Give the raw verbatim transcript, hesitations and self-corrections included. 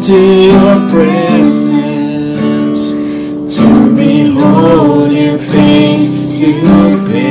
into your presence to behold you face to face.